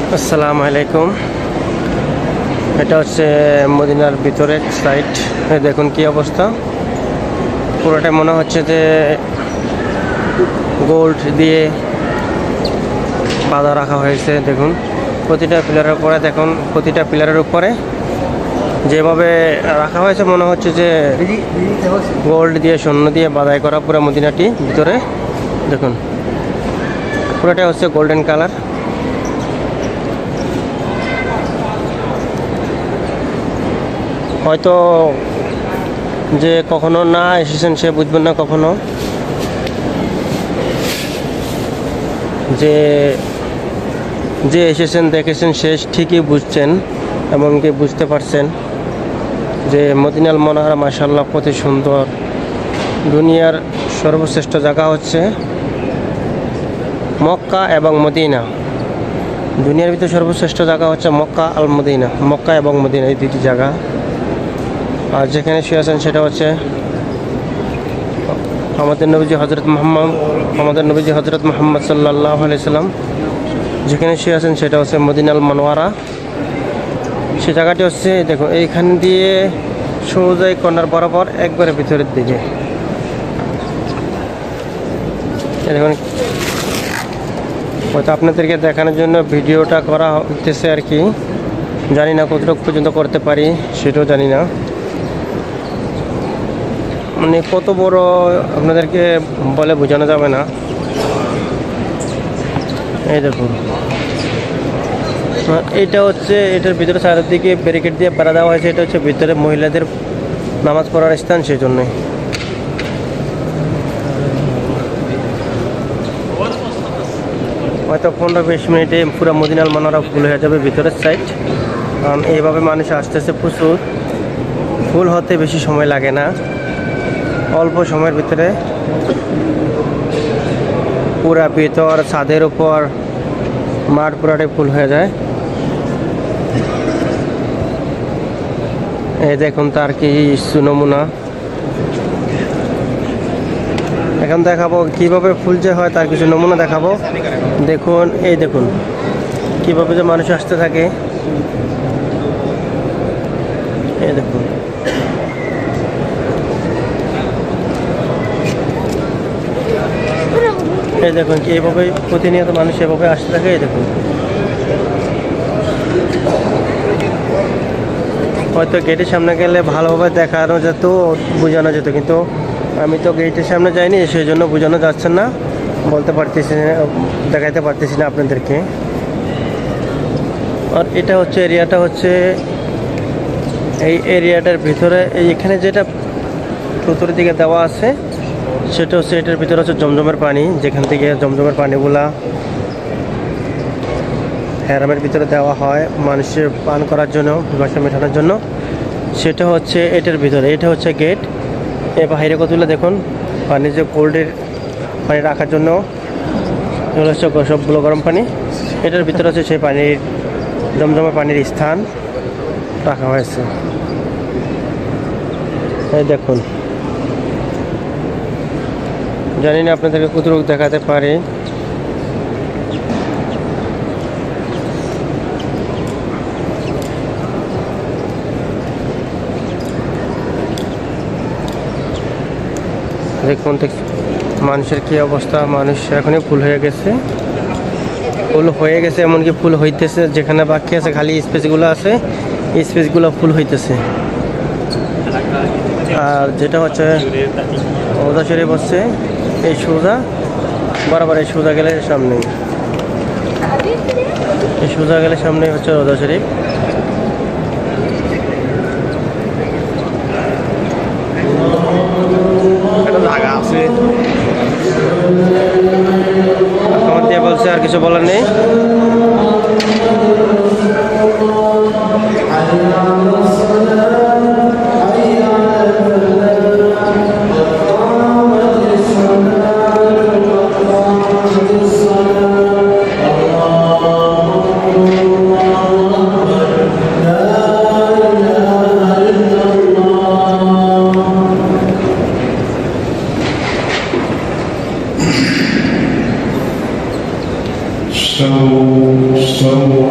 আসসালামু আলাইকুম। এটা হচ্ছে মদিনার ভিতরের সাইড। দেখুন কি অবস্থা, পুরোটা মনে হচ্ছে যে গোল্ড দিয়ে বাঁধা রাখা হয়েছে। দেখুন প্রতিটা পিলারের উপরে, দেখুন প্রতিটা পিলারের উপরে যেভাবে রাখা হয়েছে মনে হচ্ছে যে গোল্ড দিয়ে স্বর্ণ দিয়ে বাঁধাই করা পুরো মদিনাটি ভিতরে। দেখুন পুরোটা হচ্ছে গোল্ডেন কালার। হয়তো যে কখনো না এসেছেন সে বুঝবেন না, কখনো যে যে এসেছেন দেখেছেন সে ঠিকই বুঝছেন এবং কি বুঝতে পারছেন যে মদিনাল মনোহারা মাশাআল্লাহ কত সুন্দর। দুনিয়ার সর্বশ্রেষ্ঠ জায়গা হচ্ছে মক্কা এবং মদিনা। দুনিয়ার ভিতরে সর্বশ্রেষ্ঠ জায়গা হচ্ছে মক্কা আল মদিনা, মক্কা এবং মদিনা এই দুটি জায়গা। আর যেখানে শুয়ে আছেন সেটা হচ্ছে আমাদের নবীজি হজরত মুহাম্মদ সাল্লাল্লাহু আলাইহি সাল্লাম যেখানে শুয়ে আছেন সেটা হচ্ছে মদিনাল মনোয়ারা। সে জায়গাটি হচ্ছে দেখুন এইখান দিয়ে সোজাই কর্নার বরাবর একবারে ভিতরের দিকে। দেখুন হয়তো আপনাদেরকে দেখানোর জন্য ভিডিওটা করা হতেছে আর কি, জানি না কতটুকু পর্যন্ত করতে পারি সেটাও জানি না। মানে কত বড় আপনাদেরকে বলে বোঝানো যাবে না। এই দেখুন এটা হচ্ছে, এটার ভিতরে চারিদিকে ব্যারিকেড দিয়ে বেড়া দেওয়া হয়েছে। এটা হচ্ছে ভিতরে মহিলাদের নামাজ পড়ার স্থান, সেই জন্যই। হয়তো 15-20 মিনিটে পুরো মদিনাল মনোহারা ফুল হয়ে যাবে ভিতরের সাইড। কারণ এইভাবে মানুষ আসতেছে প্রচুর, ফুল হতে বেশি সময় লাগে না, অল্প সময়ের ভিতরে পুরা ভিতর ছাদের উপর মাঠ পুরাটাই ফুল হয়ে যায়। এই দেখুন তার কি নমুনা। এখন দেখাবো কিভাবে ফুল যে হয়, তার কিছু নমুনা দেখাবো। দেখুন এই দেখুন কিভাবে যে মানুষ আসতে থাকে। এই দেখুন এই দেখুন কি এইভাবে প্রতিনিয়ত মানুষ এভাবে আসতে থাকে। এই দেখুন হয়তো গেটের সামনে গেলে ভালোভাবে দেখানো যেত, বোঝানো যেত, কিন্তু আমি তো গেটের সামনে যাইনি, সেই জন্য বোঝানো যাচ্ছে না, বলতে পারতেছি না, দেখাইতে পারতেছি না আপনাদেরকে। আর এটা হচ্ছে এরিয়াটা হচ্ছে এই এরিয়াটার ভিতরে এইখানে যেটা ভিতরের দিকে দেওয়া আছে সেটা হচ্ছে এটার ভিতরে হচ্ছে জমজমের পানি, যেখান থেকে জমজমের পানিগুলা হ্যারামের ভিতরে দেওয়া হয় মানুষের পান করার জন্য, পিপাসা মেটানোর জন্য। সেটা হচ্ছে এটার ভিতরে, এটা হচ্ছে গেট। এ বাইরে কতগুলো দেখুন পানি, যে কোল্ডের পানি রাখার জন্য এগুলো হচ্ছে সবগুলো গরম পানি। এটার ভিতরে হচ্ছে সেই পানির জমজমের পানির স্থান রাখা হয়েছে। এই দেখুন, জানি না আপনাদেরকে কতটুকু দেখাতে পারি। দেখুন মানুষের কি অবস্থা, মানুষ এখনই ফুল হয়ে গেছে, এমনকি ফুল হইতেছে। যেখানে বাকি আছে খালি স্পেসগুলো আছে, এই স্পেসগুলো ফুল হইতেছে। আর যেটা হচ্ছে রোজা শরীফ হচ্ছে এই সোজা বরাবর, এই সোজা গেলে সামনেই, এই সোজা গেলে সামনেই হচ্ছে রোজা শরীফ। আমার দিয়ে বলছে আর কিছু বলার নেই। So